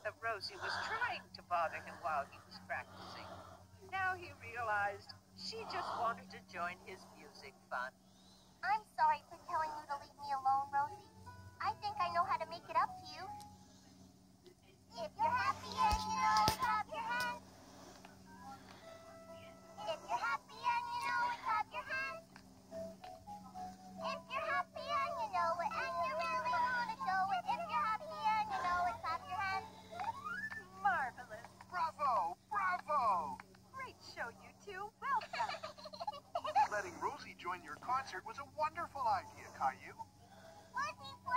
that Rosie was trying to bother him while he was practicing. Now he realized she just wanted to join his music fun. I'm sorry for telling you to leave me alone, Rosie. I think I know how to make it up to you. If you're happy and you know it, clap your hands. If you're happy and you know it, clap your hands. If you're happy and you know it, and you really want to show it. If you're happy and you know it, clap your hands. Marvelous. Bravo! Bravo! Great show, you two. Well done. Letting Rosie join your concert was a wonderful idea, Caillou. Wasn't